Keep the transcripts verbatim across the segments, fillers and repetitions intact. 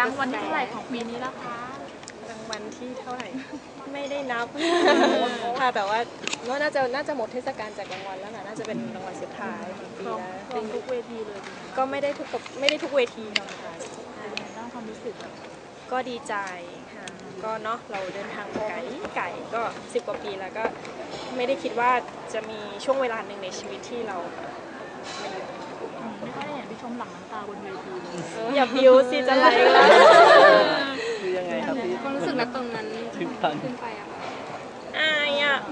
างวัลที่เท่าไหร่ของปีนี้แล้วคะรางวัลที่เท่าไหร่ไม่ได้นับค่ะแต่ว่าน่าจะน่าจะหมดเทศกาลแจกรางวัลแล้วค่ะน่าจะเป็นรางวัลสุดท้ายของปีแล้วเป็นทุกเวทีเลยก็ไม่ได้ทุกไม่ได้ทุกเวทีค่ะด้านความรู้สึกแบบก็ดีใจค่ะก็เนาะเราเดินทางไกลไกลก็สิบกว่าปีแล้วก็ไม่ได้คิดว่าจะมีช่วงเวลาหนึ่งในชีวิตที่เราไม่ค่อยได้เห็นพี่ชมหลังน้ำตาบนเวทีเลยอย่าบิวสิจะไหลแล้วคือยังไงครับพี่ความรู้สึกณตรงนั้นขึ้นไปอะค่ะอายอ่ะ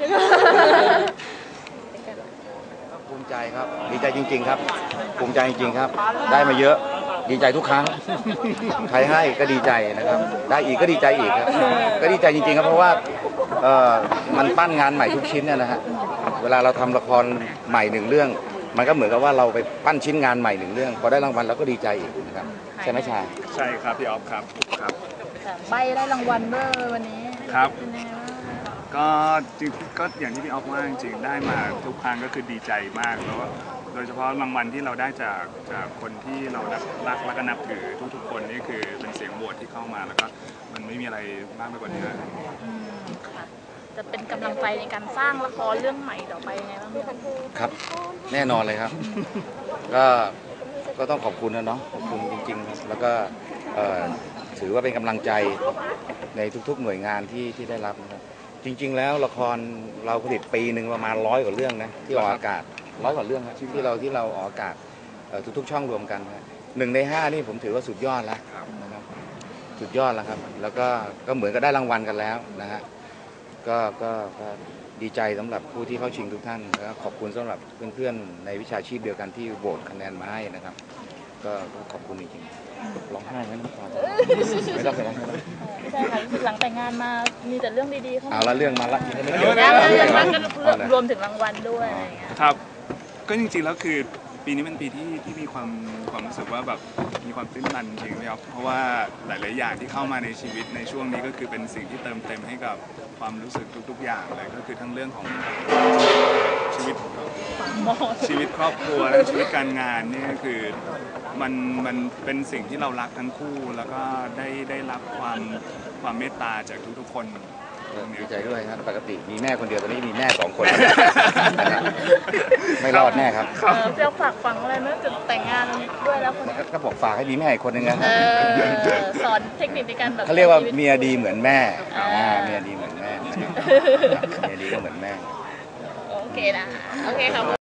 ภูมิใจครับดีใจจริงๆครับภูมิใจจริงๆครับได้มาเยอะดีใจทุกครั้งใครให้ก็ดีใจนะครับได้อีกก็ดีใจอีกครับก็ดีใจจริงๆครับเพราะว่าเอ่อมันปั้นงานใหม่ทุกชิ้นเนี่ยนะฮะเวลาเราทำละครใหม่หนึ่งเรื่องมันก็เหมือนกับว่าเราไปปั้นชิ้นงานใหม่หนึ่งเรื่องพอได้รางวัลเราก็ดีใจอีกนะครับใช่ไหมชายใช่ครับพี่ออฟครับครับใบได้รางวัลด้วยวันนี้ครับก็จริงก็อย่างที่พี่ออฟว่าจริงๆได้มาทุกครั้งก็คือดีใจมากแล้วโดยเฉพาะรางวัลที่เราได้จากจากคนที่เรารักและก็นับถือทุกๆคนนี่คือเป็นเสียงโหวตที่เข้ามาแล้วก็มันไม่มีอะไรมากไปกว่านี้แล้วจะเป็นกำลังใจในการสร้างละครเรื่องใหม่ต่อไปยังไงบ้างครับแน่นอนเลยครับก็ก็ต้องขอบคุณนะเนาะขอบคุณจริงๆครับแล้วก็ถือว่าเป็นกำลังใจในทุกๆหน่วยงานที่ที่ได้รับนะครับจริงๆแล้วละครเราผลิตปีหนึ่งประมาณร้อยกว่าเรื่องนะที่ออกอากาศร้อยกว่าเรื่องครับที่เราที่เราออกอากาศทุกๆช่องรวมกันนะหนึ่งในห้านี่ผมถือว่าสุดยอดแล้วนะครับสุดยอดแล้วครับแล้วก็ก็เหมือนกับได้รางวัลกันแล้วนะฮะก็ก็ดีใจสำหรับผู้ที่เข้าชิงทุกท่านแล้วขอบคุณสำหรับเพื่อนๆในวิชาชีพเดียวกันที่โหวตคะแนนมาให้นะครับก็ขอบคุณจริงๆร้องไห้ไหมน้ำตาไม่ต้องไม่ต้องไม่ใช่ค่ะหลังแต่งงานมามีแต่เรื่องดีๆเข้ามาเอาละเรื่องมาละไม่เกี่ยวกับเรื่องนั้นก็รวมถึงรางวัลด้วยอะไรอย่างเงี้ยครับก็จริงๆแล้วคือปีนี้เป็นปีที่ที่มีความความรู้สึกว่าแบบมีความตื้นตันจริงๆนะครับเพราะว่าหลายๆอย่างที่เข้ามาในชีวิตในช่วงนี้ก็คือเป็นสิ่งที่เติมเต็มให้กับความรู้สึกทุกๆอย่างเลยก็คือทั้งเรื่องของชีวิตชีวิตครอบครัวและชีวิตการงานนี่คือมันมันเป็นสิ่งที่เรารักทั้งคู่แล้วก็ได้ได้รับความความเมตตาจากทุกๆคนดีใจด้วยครับปกติมีแม่คนเดียวตอนนี้มีแม่สองคนไม่รอดแน่ครับเจ้าฝากฝังอะไรเมื่อจะแต่งงานด้วยแล้วคนก็บอกฝากให้มีแม่อีกคนนึงนะสอนเทคนิคในการแบบเขาเรียกว่าเมียดีเหมือนแม่เมียดีเหมือนแม่เมียดีก็เหมือนแม่โอเคนะโอเคครับ